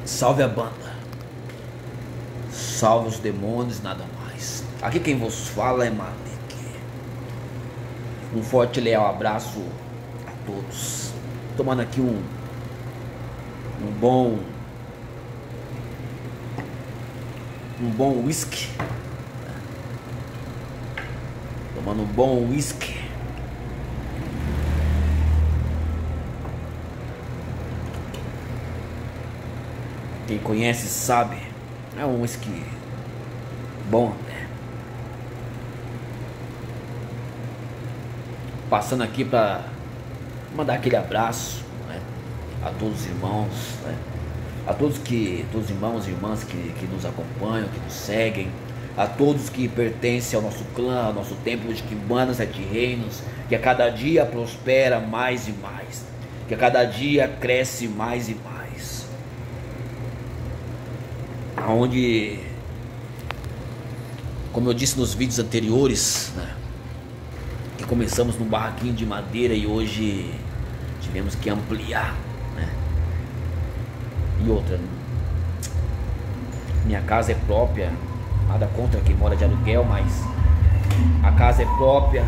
Salve a banda, salve os demônios, nada mais. Aqui quem vos fala é Malik. Um forte e leal abraço a todos. Tomando aqui um bom whisky. Tomando um bom whisky. Quem conhece sabe, é um whisky bom, né? Passando aqui para mandar aquele abraço, né, a todos os irmãos, né, a todos os irmãos e irmãs que nos acompanham, que nos seguem, a todos que pertencem ao nosso clã, ao nosso templo de Quimbanda Sete Reinos, que a cada dia prospera mais e mais, que a cada dia cresce mais e mais. Onde, como eu disse nos vídeos anteriores, né, que começamos num barraquinho de madeira e hoje tivemos que ampliar, né? E outra, minha casa é própria, nada contra quem mora de aluguel, mas a casa é própria.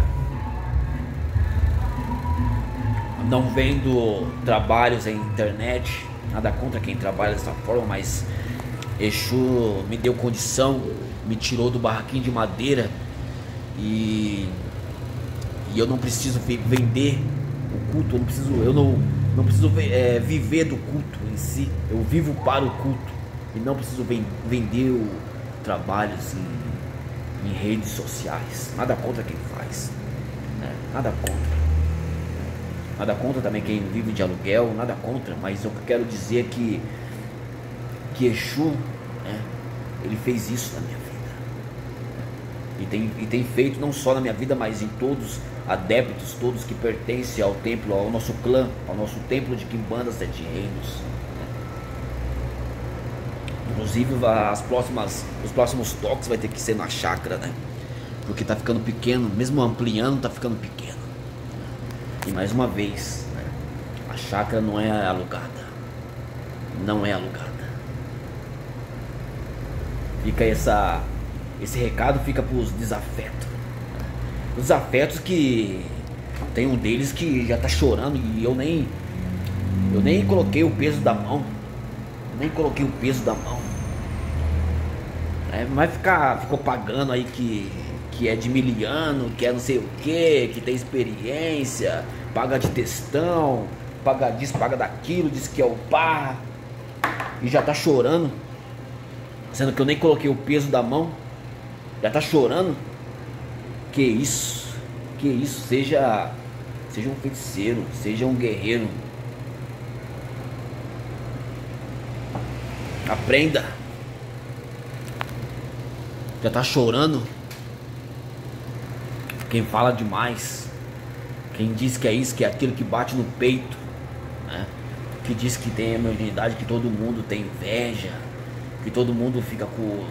Não vendo trabalhos em internet, nada contra quem trabalha dessa forma, mas Exu me deu condição, me tirou do barraquinho de madeira e eu não preciso vender o culto, eu não preciso viver do culto em si, eu vivo para o culto e não preciso vender o trabalho assim, em redes sociais. Nada contra quem faz, né? Nada contra também quem vive de aluguel, nada contra, mas eu quero dizer que Exu, né, ele fez isso na minha vida e tem feito não só na minha vida, mas em todos adeptos, todos que pertencem ao templo, ao nosso clã, ao nosso templo de Quimbanda Sete Reinos, né? Inclusive os próximos toques vai ter que ser na chácara, né? Porque tá ficando pequeno, mesmo ampliando tá ficando pequeno, né? E mais uma vez, né, a chácara não é alugada, não é alugada. Fica esse recado fica para os desafetos. Os desafetos que tem um deles que já tá chorando e eu nem coloquei o peso da mão. Mas ficou pagando aí que é de miliano, que é não sei o que tem experiência, paga de textão, paga disso, paga daquilo, diz que é o pá, e já tá chorando. Sendo que eu nem coloquei o peso da mão, já tá chorando. Que isso, seja um feiticeiro, seja um guerreiro. Aprenda. Já tá chorando. Quem fala demais, quem diz que é isso, que é aquilo, que bate no peito, né? Que diz que tem a mediunidade, que todo mundo tem inveja, que todo mundo fica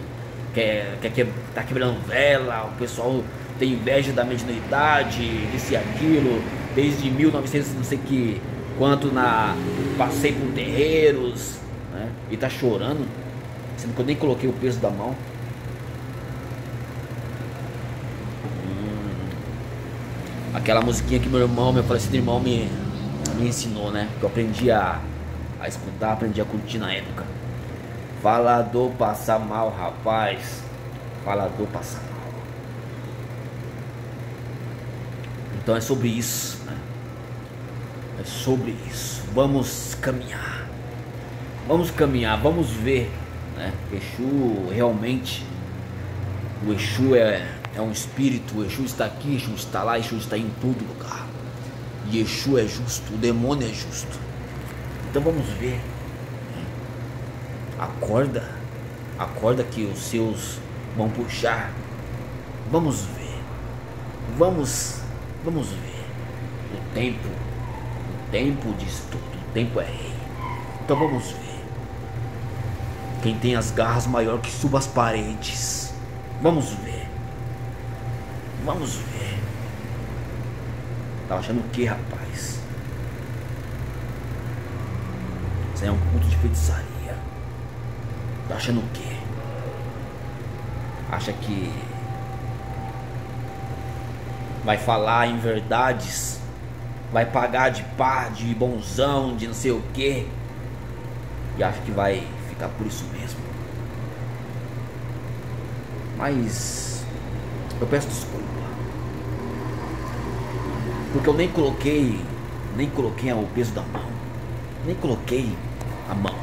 tá quebrando vela, o pessoal tem inveja da mediunidade, isso e aquilo, desde 1900 não sei que quanto passei por terreiros, né? E tá chorando, sendo que eu nem coloquei o peso da mão. Aquela musiquinha que meu falecido irmão me ensinou, né? Que eu aprendi a escutar, aprendi a curtir na época. Falador passa mal, rapaz. Falador passa mal. Então é sobre isso, né? É sobre isso. Vamos caminhar, vamos ver, né? Exu realmente, o Exu é um espírito. O Exu está aqui, Exu está lá, Exu está em todo lugar. E Exu é justo, o demônio é justo. Então vamos ver. Acorda que os seus vão puxar. Vamos ver. O tempo diz tudo. O tempo é rei. Então vamos ver. Quem tem as garras maior que suba as paredes. Vamos ver. Tá achando o que, rapaz? Isso é um culto de feitiçaria. Achando o quê? Acha que vai falar em verdades, vai pagar de pá, de bonzão, de não sei o quê, e acha que vai ficar por isso mesmo. Mas eu peço desculpa, porque eu nem coloquei o peso da mão, nem coloquei a mão,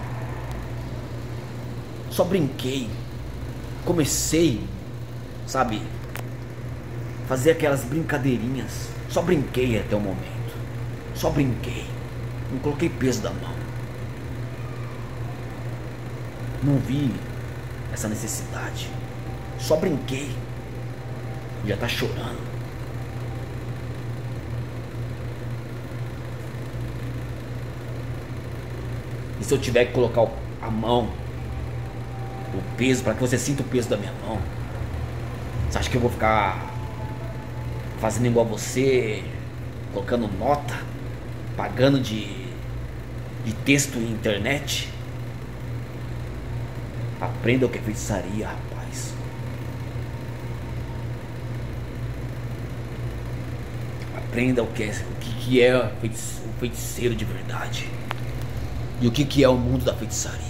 só brinquei, comecei, sabe, fazer aquelas brincadeirinhas, só brinquei até o momento, só brinquei, não coloquei peso da mão, não vi essa necessidade, só brinquei, já tá chorando. E se eu tiver que colocar a mão, o peso, para que você sinta o peso da minha mão, você acha que eu vou ficar fazendo igual você, colocando nota, pagando de texto em internet? Aprenda o que é feitiçaria, rapaz. Aprenda o que é o feiticeiro de verdade. E o que é o mundo da feitiçaria.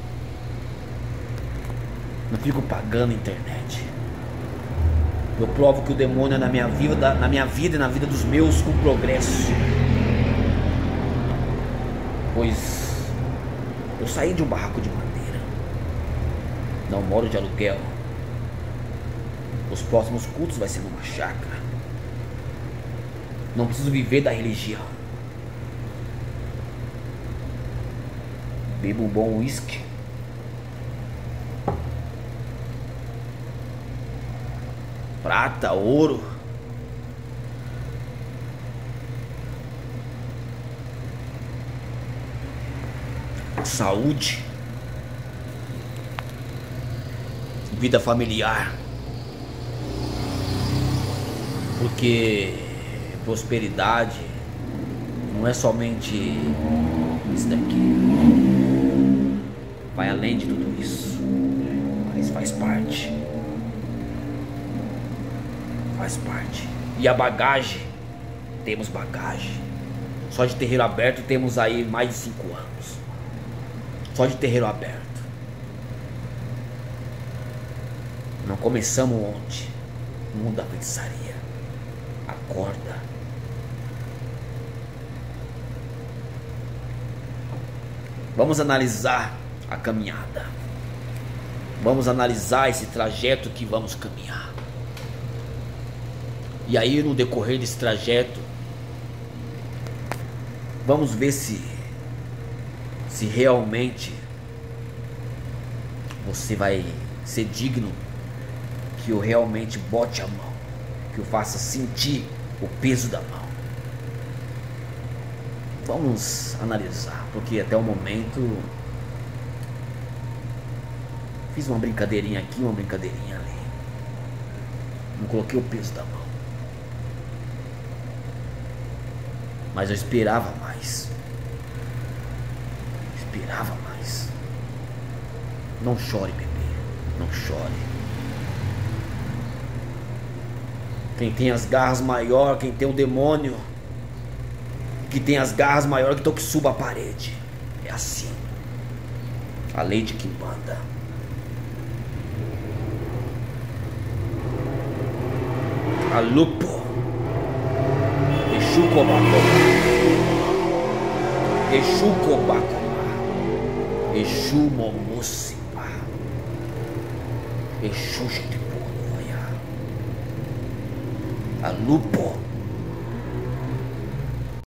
Não fico pagando internet. Eu provo que o demônio é na minha vida e na vida dos meus com progresso. Pois eu saí de um barraco de madeira. Não moro de aluguel. Os próximos cultos vai ser numa chácara. Não preciso viver da religião. Bebo um bom uísque. Prata, ouro. Saúde. Vida familiar. Porque prosperidade não é somente isso daqui. Vai além de tudo isso. Mas faz parte. Faz parte. E a bagagem, temos bagagem. Só de terreiro aberto temos aí mais de 5 anos. Só de terreiro aberto. Não começamos ontem. No mundo da feitiçaria. Acorda. Vamos analisar a caminhada. Vamos analisar esse trajeto que vamos caminhar. E aí, no decorrer desse trajeto, vamos ver se realmente você vai ser digno que eu realmente bote a mão, que eu faça sentir o peso da mão. Vamos analisar, porque até o momento fiz uma brincadeirinha aqui, uma brincadeirinha ali. Não coloquei o peso da mão. Mas eu esperava mais. Esperava mais. Não chore, bebê. Não chore. Quem tem as garras maior, quem tem o demônio que tem as garras maior que que suba a parede. É assim. A lei de Quimbanda. A lupo. Exu Kobakoma. Exu Kobakoma. Exu Momusipa. Exu Shitiponoya. A lupo.